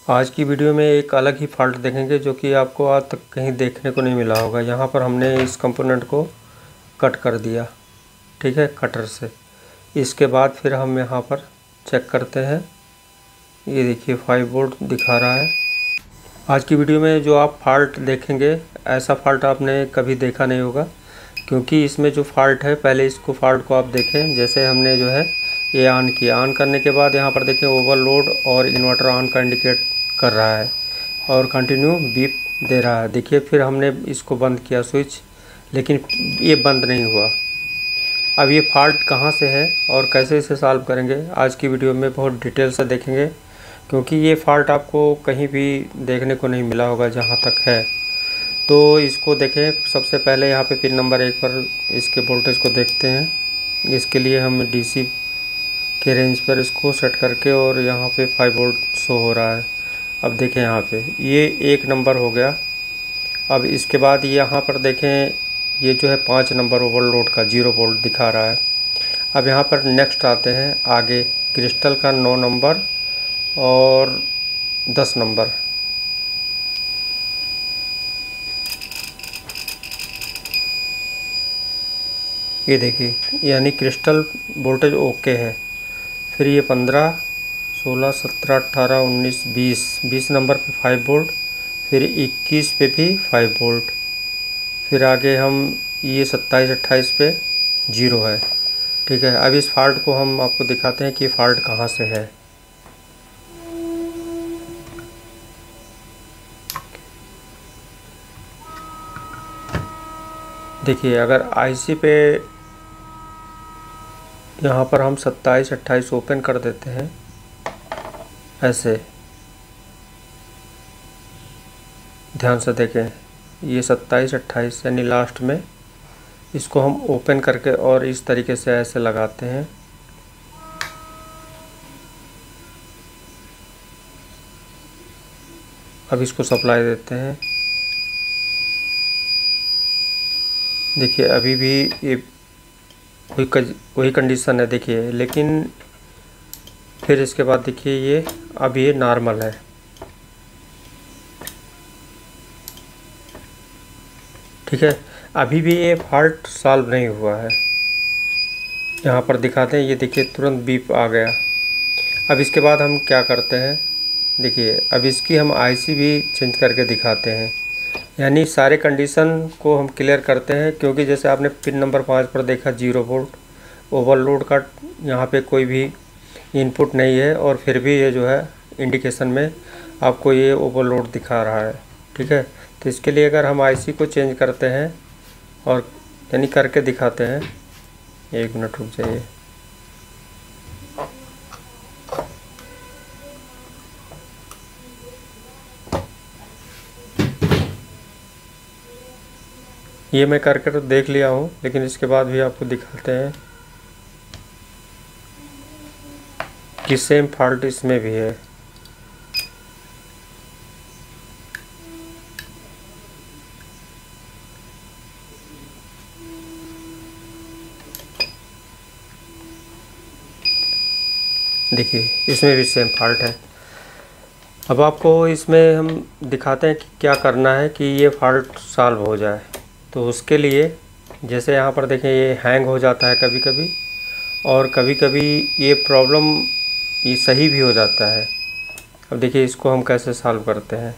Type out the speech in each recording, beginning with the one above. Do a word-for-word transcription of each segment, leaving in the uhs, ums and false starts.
आज की वीडियो में एक अलग ही फॉल्ट देखेंगे जो कि आपको आज तक कहीं देखने को नहीं मिला होगा। यहाँ पर हमने इस कंपोनेंट को कट कर दिया, ठीक है, कटर से। इसके बाद फिर हम यहाँ पर चेक करते हैं। ये देखिए फाइव वोल्ट दिखा रहा है। आज की वीडियो में जो आप फॉल्ट देखेंगे, ऐसा फॉल्ट आपने कभी देखा नहीं होगा, क्योंकि इसमें जो फॉल्ट है, पहले इसको फॉल्ट को आप देखें। जैसे हमने जो है ये ऑन किया, ऑन करने के बाद यहाँ पर देखें ओवरलोड और इन्वर्टर ऑन का इंडिकेट कर रहा है और कंटिन्यू बीप दे रहा है। देखिए फिर हमने इसको बंद किया स्विच, लेकिन ये बंद नहीं हुआ। अब ये फॉल्ट कहाँ से है और कैसे इसे सॉल्व करेंगे, आज की वीडियो में बहुत डिटेल से देखेंगे, क्योंकि ये फॉल्ट आपको कहीं भी देखने को नहीं मिला होगा जहाँ तक है। तो इसको देखें, सबसे पहले यहाँ पे पिन नंबर एक पर इसके वोल्टेज को देखते हैं। इसके लिए हम डीसी के रेंज पर इसको सेट करके, और यहाँ पे फाइव वोल्ट शो हो रहा है। अब देखें यहाँ पे ये एक नंबर हो गया। अब इसके बाद यहाँ पर देखें ये जो है पाँच नंबर ओवरलोड का जीरो वोल्ट दिखा रहा है। अब यहाँ पर नेक्स्ट आते हैं आगे, क्रिस्टल का नौ नंबर और दस नंबर। ये देखिए, यानी क्रिस्टल वोल्टेज ओके है। फिर ये पंद्रह, सोलह, सत्रह, अट्ठारह, उन्नीस, बीस बीस नंबर पे फाइव वोल्ट, फिर इक्कीस पे भी फाइव वोल्ट। फिर आगे हम ये सत्ताईस, अट्ठाईस पे जीरो है, ठीक है। अब इस फॉल्ट को हम आपको दिखाते हैं कि फॉल्ट कहाँ से है। देखिए, अगर आईसी पे यहाँ पर हम सत्ताईस, अट्ठाईस ओपन कर देते हैं ऐसे, ध्यान से देखें, ये सत्ताईस, अट्ठाईस यानी लास्ट में इसको हम ओपन करके और इस तरीके से ऐसे लगाते हैं। अब इसको सप्लाई देते हैं। देखिए अभी भी ये वही वही कंडीशन है, देखिए। लेकिन फिर इसके बाद देखिए ये अब ये नॉर्मल है, ठीक है। अभी भी ये फॉल्ट सॉल्व नहीं हुआ है। यहाँ पर दिखाते हैं, ये देखिए तुरंत बीप आ गया। अब इसके बाद हम क्या करते हैं, देखिए अब इसकी हम आईसी भी चेंज करके दिखाते हैं। यानी सारे कंडीशन को हम क्लियर करते हैं, क्योंकि जैसे आपने पिन नंबर पाँच पर देखा जीरो वोल्ट, ओवरलोड का यहाँ पे कोई भी इनपुट नहीं है, और फिर भी ये जो है इंडिकेशन में आपको ये ओवरलोड दिखा रहा है, ठीक है। तो इसके लिए अगर हम आईसी को चेंज करते हैं और यानी करके दिखाते हैं, एक मिनट रुक जाइए। ये मैं करके तो देख लिया हूँ, लेकिन इसके बाद भी आपको दिखाते हैं कि सेम फॉल्ट इसमें भी है। देखिए इसमें भी सेम फॉल्ट है। अब आपको इसमें हम दिखाते हैं कि क्या करना है कि ये फॉल्ट सॉल्व हो जाए। तो उसके लिए जैसे यहाँ पर देखें ये हैंग हो जाता है कभी कभी, और कभी कभी ये प्रॉब्लम ये सही भी हो जाता है। अब देखिए इसको हम कैसे सॉल्व करते हैं।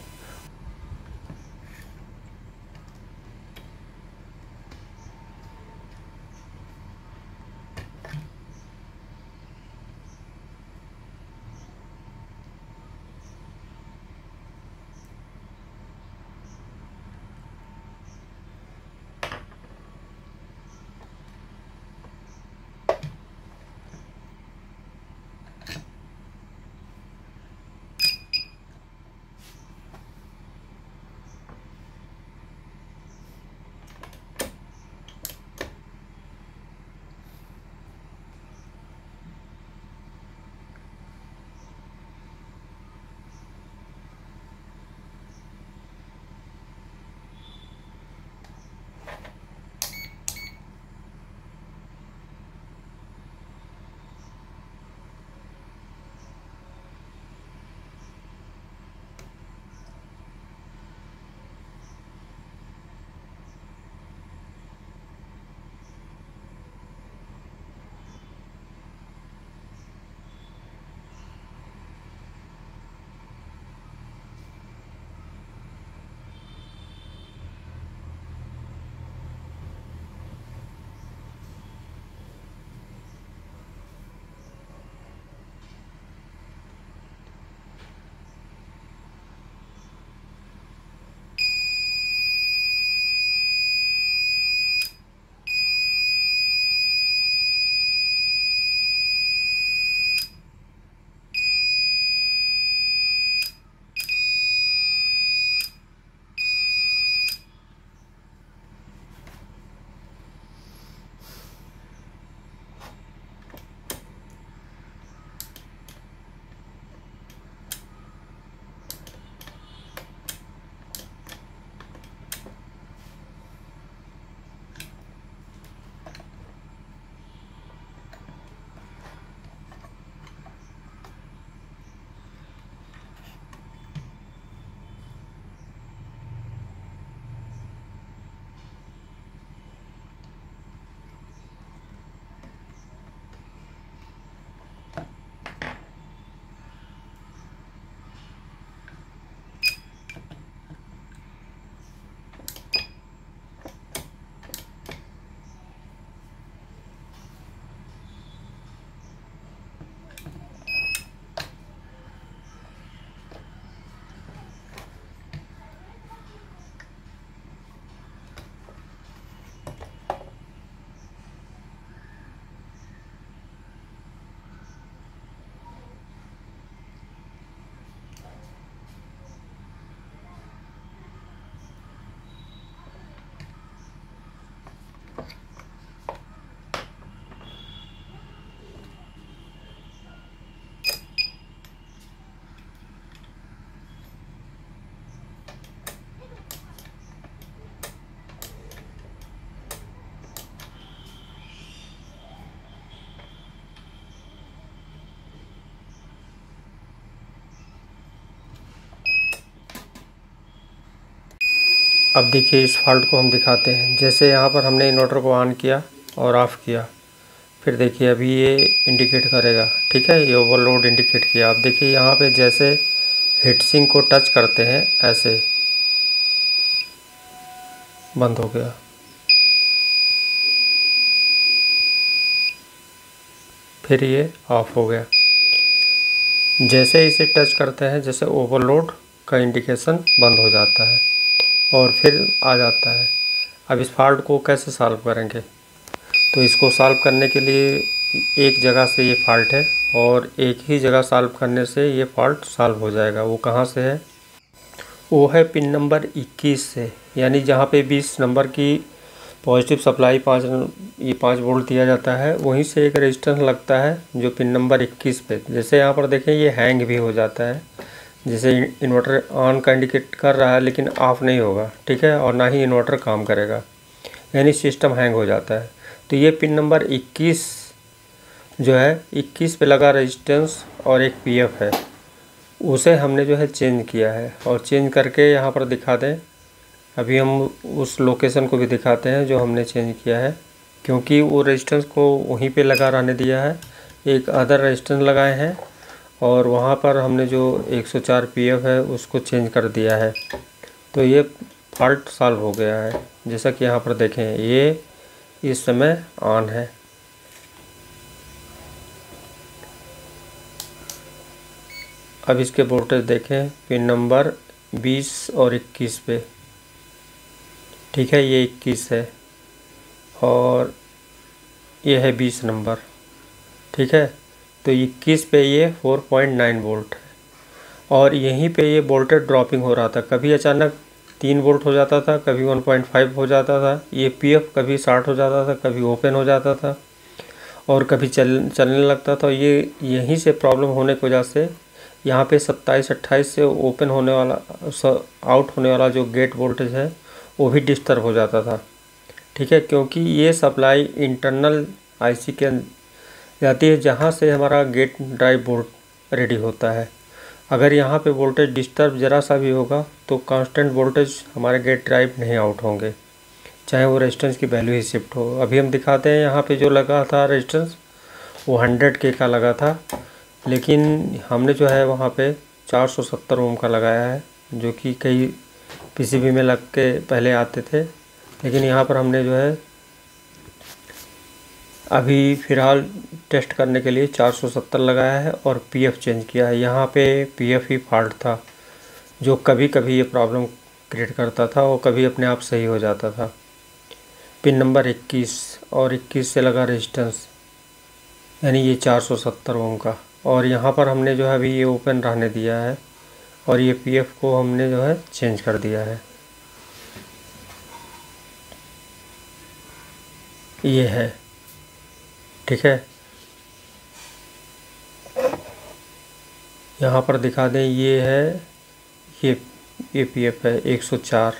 अब देखिए इस फॉल्ट को हम दिखाते हैं। जैसे यहाँ पर हमने इन्वर्टर को ऑन किया और ऑफ़ किया, फिर देखिए अभी ये इंडिकेट करेगा, ठीक है, ये ओवरलोड इंडिकेट किया। अब देखिए यहाँ पे जैसे हीट सिंक को टच करते हैं ऐसे बंद हो गया। फिर ये ऑफ हो गया। जैसे इसे टच करते हैं जैसे ओवरलोड का इंडिकेशन बंद हो जाता है और फिर आ जाता है। अब इस फॉल्ट को कैसे सॉल्व करेंगे? तो इसको सॉल्व करने के लिए एक जगह से ये फॉल्ट है और एक ही जगह सॉल्व करने से ये फॉल्ट सॉल्व हो जाएगा। वो कहाँ से है? वो है पिन नंबर इक्कीस से, यानी जहाँ पे बीस नंबर की पॉजिटिव सप्लाई पाँच ये पाँच वोल्ट दिया जाता है, वहीं से एक रेजिस्टेंस लगता है जो पिन नंबर इक्कीस पे। जैसे यहाँ पर देखें ये हैंग भी हो जाता है, जैसे इन्वर्टर ऑन का इंडिकेट कर रहा है लेकिन ऑफ नहीं होगा, ठीक है, और ना ही इन्वर्टर काम करेगा, यानी सिस्टम हैंग हो जाता है। तो ये पिन नंबर इक्कीस जो है इक्कीस पे लगा रेजिस्टेंस और एक पीएफ है, उसे हमने जो है चेंज किया है और चेंज करके यहाँ पर दिखा दें। अभी हम उस लोकेशन को भी दिखाते हैं जो हमने चेंज किया है, क्योंकि वो रेजिस्टेंस को वहीं पे लगा रहने दिया है, एक अदर रेजिस्टेंस लगाए हैं और वहाँ पर हमने जो एक सौ चार पीएफ है उसको चेंज कर दिया है। तो ये फॉल्ट सॉल्व हो गया है। जैसा कि यहाँ पर देखें ये इस समय ऑन है। अब इसके वोल्टेज देखें पिन नंबर बीस और इक्कीस पे, ठीक है, ये इक्कीस है और ये है बीस नंबर, ठीक है। तो इक्कीस पे ये चार पॉइंट नौ वोल्ट है और यहीं पे ये वोल्टेज ड्रॉपिंग हो रहा था। कभी अचानक तीन वोल्ट हो जाता था, कभी एक पॉइंट पाँच हो जाता था, ये पीएफ कभी साठ हो जाता था, कभी ओपन हो जाता था और कभी चल चलने लगता था। ये यहीं से प्रॉब्लम होने की वजह से यहाँ पे सत्ताईस अट्ठाईस से ओपन होने वाला आउट होने वाला जो गेट वोल्टेज है वो भी डिस्टर्ब हो जाता था, ठीक है, क्योंकि ये सप्लाई इंटरनल आईसी के जाती है जहाँ से हमारा गेट ड्राइव बोर्ड रेडी होता है। अगर यहाँ पे वोल्टेज डिस्टर्ब ज़रा सा भी होगा तो कांस्टेंट वोल्टेज हमारे गेट ड्राइव नहीं आउट होंगे, चाहे वो रेजिस्टेंस की वैल्यू ही शिफ्ट हो। अभी हम दिखाते हैं यहाँ पे जो लगा था रेजिस्टेंस वो हंड्रेड के का लगा था, लेकिन हमने जो है वहाँ पे चार सौ सत्तर ओम का लगाया है, जो कि कई पीसीबी में लग के पहले आते थे, लेकिन यहाँ पर हमने जो है अभी फ़िलहाल टेस्ट करने के लिए चार सौ सत्तर लगाया है और पीएफ चेंज किया है। यहाँ पे पीएफ ही फॉल्ट था जो कभी कभी ये प्रॉब्लम क्रिएट करता था और कभी अपने आप सही हो जाता था। पिन नंबर इक्कीस और इक्कीस से लगा रेजिस्टेंस, यानी ये चार सौ सत्तर ओम का, और यहाँ पर हमने जो है अभी ये ओपन रहने दिया है और ये पीएफ को हमने जो है चेंज कर दिया है। ये है, ठीक है, यहाँ पर दिखा दें ये है, ये ये पीएफ है एक सौ चार।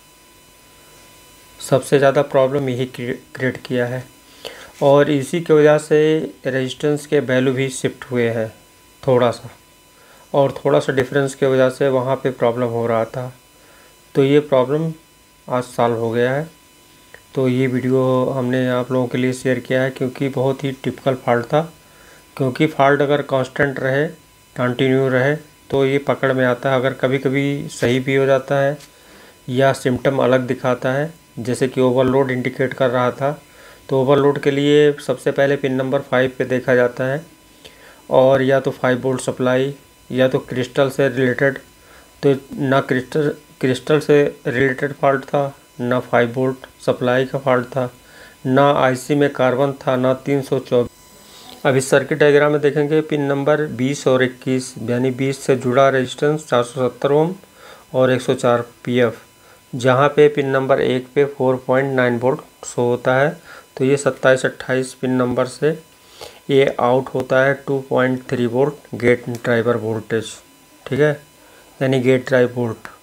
सबसे ज़्यादा प्रॉब्लम यही क्रिएट किया है और इसी की वजह से रेजिस्टेंस के वैल्यू भी शिफ्ट हुए हैं थोड़ा सा, और थोड़ा सा डिफरेंस की वजह से वहाँ पे प्रॉब्लम हो रहा था। तो ये प्रॉब्लम आज सॉल्व हो गया है। तो ये वीडियो हमने आप लोगों के लिए शेयर किया है क्योंकि बहुत ही टिपिकल फॉल्ट था, क्योंकि फॉल्ट अगर कांस्टेंट रहे, कंटिन्यू रहे तो ये पकड़ में आता है। अगर कभी कभी सही भी हो जाता है या सिम्टम अलग दिखाता है, जैसे कि ओवरलोड इंडिकेट कर रहा था, तो ओवरलोड के लिए सबसे पहले पिन नंबर फाइव पे देखा जाता है और या तो फाइव वोल्ट सप्लाई या तो क्रिस्टल से रिलेटेड, तो ना क्रिस्टल क्रिस्टल से रिलेटेड फॉल्ट था, ना फाइव वोल्ट सप्लाई का फॉल्ट था, ना आईसी में कार्बन था, ना तीन सौ चौबीस। अब इस सर्किट डायग्राम में देखेंगे पिन नंबर बीस और इक्कीस, यानी बीस से जुड़ा रेजिस्टेंस चार सौ सत्तर ओम और एक सौ चार पीएफ, जहाँ पे पिन नंबर एक पे चार पॉइंट नौ वोल्ट शो होता है। तो ये सत्ताईस अट्ठाईस पिन नंबर से ये आउट होता है दो पॉइंट तीन वोल्ट गेट ड्राइवर वोल्टेज, ठीक है, यानी गेट ड्राइव वोल्ट।